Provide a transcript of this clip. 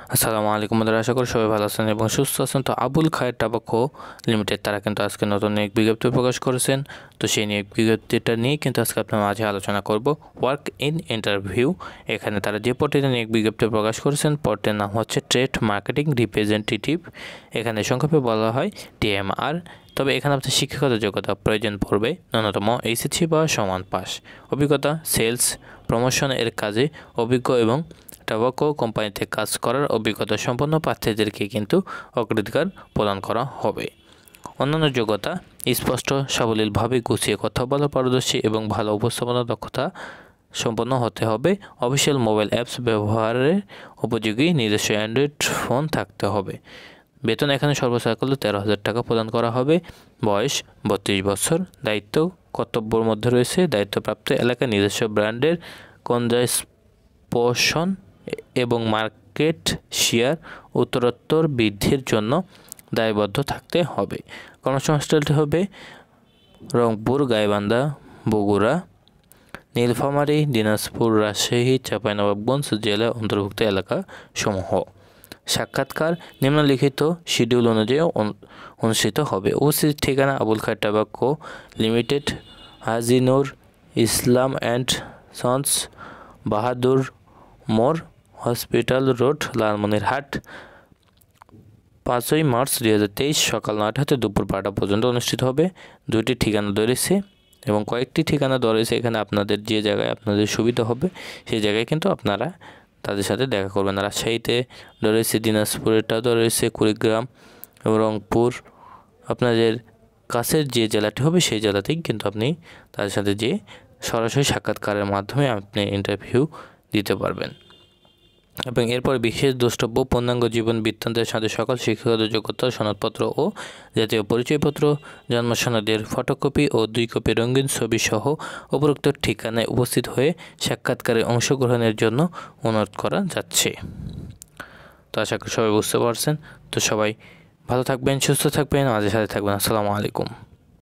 আসসালামু আলাইকুম বন্ধুরা, আশা করি সবাই ভালো আছেন এবং সুস্থ আছেন। তো আবুল খায়ের টোবাকো লিমিটেড তারা কিন্তু আজকে নতুন এক বিজ্ঞপ্তি প্রকাশ করেছেন। তো সেই নিয়ে বিজ্ঞপ্তিটা নিয়ে কিন্তু আজকে আপনার মাঝে আলোচনা করব। ওয়ার্ক ইন ইন্টারভিউ, এখানে তারা যে পদটিতে নিয়ে বিজ্ঞপ্তি প্রকাশ করেছেন পদটির নাম হচ্ছে ট্রেড মার্কেটিং রিপ্রেজেন্টেটিভ, এখানে সংক্ষেপে বলা হয় TMR। তবে এখানে আপনার শিক্ষাগত যোগ্যতা প্রয়োজন পড়বে ন্যূনতম HSC বা সমান পাস, অভিজ্ঞতা সেলস প্রমোশন এর কাজে অভিজ্ঞ এবং টোবাকো কোম্পানিতে কাজ করার অভিজ্ঞতা সম্পন্ন প্রার্থীদেরকে কিন্তু অগ্রাধিকার প্রদান করা হবে। অন্যান্য যোগ্যতা স্পষ্ট সাবলীলভাবে গুছিয়ে কথা বলার পারদর্শী এবং ভালো উপস্থাপনা দক্ষতা সম্পন্ন হতে হবে। অফিসিয়াল মোবাইল অ্যাপস ব্যবহারের উপযোগী নিজস্ব অ্যান্ড্রয়েড ফোন থাকতে হবে। বেতন এখানে সর্বোচ্চ 13,000 টাকা প্রদান করা হবে। বয়স 32 বছর। দায়িত্ব কর্তব্যের মধ্যে রয়েছে দায়িত্বপ্রাপ্ত এলাকায় নিজস্ব ব্র্যান্ডের কনজাসপোষণ এবং মার্কেট শেয়ার উত্তরোত্তর বৃদ্ধির জন্য দায়বদ্ধ থাকতে হবে। কর্মসংস্থানটি হবে রংপুর, গাইবান্ধা, বগুড়া, নীলফামারী, দিনাজপুর, রাজশাহী, চাঁপাইনবাবগঞ্জ জেলা অন্তর্ভুক্ত এলাকা সমূহ। সাক্ষাৎকার নিম্নলিখিত শিডিউল অনুযায়ী অনুষ্ঠিত হবে। উপস্থিত ঠিকানা Abul Khayer tobacco limited, Haji Nur Islam and sons, Bahadur মোড়, হসপিটাল রোড, লালমনিরহাট। 5ই মার্চ 2023 সকাল 9টা হতে দুপুর 12টা পর্যন্ত অনুষ্ঠিত হবে। 2টি ঠিকানা দেওয়া রয়েছে এবং কয়েকটি ঠিকানা দেওয়া রয়েছে। এখানে আপনাদের যে জায়গায় আপনাদের সুবিধা হবে সেই জায়গায় কিন্তু আপনারা তাদের সাথে দেখা করবেন। রাজশাহীতে দেওয়া রয়েছে, দিনাজপুরেরটাও দেওয়া রয়েছে, কুড়িগ্রাম এবং রংপুর। আপনাদের কাছের যে জেলাটি হবে সেই জেলাতেই কিন্তু আপনি তাদের সাথে যে সরাসরি সাক্ষাৎকারের মাধ্যমে আপনি ইন্টারভিউ দিতে পারবেন। এবং এরপর বিশেষ দ্রষ্টব্য পূর্ণাঙ্গ জীবন বৃত্তান্তের সাথে সকল শিক্ষাগত যোগ্যতা সনদপত্র ও জাতীয় পরিচয়পত্র, জন্ম সনদের ফটোকপি ও 2 কপি রঙিন ছবি সহ উপরোক্ত ঠিকানায় উপস্থিত হয়ে সাক্ষাৎকারে অংশগ্রহণের জন্য অনুরোধ করা যাচ্ছে। তো আশা করি সবাই বুঝতে পারছেন। তো সবাই ভালো থাকবেন, সুস্থ থাকবেন, আমাদের সাথে থাকবেন। আসসালামু আলাইকুম।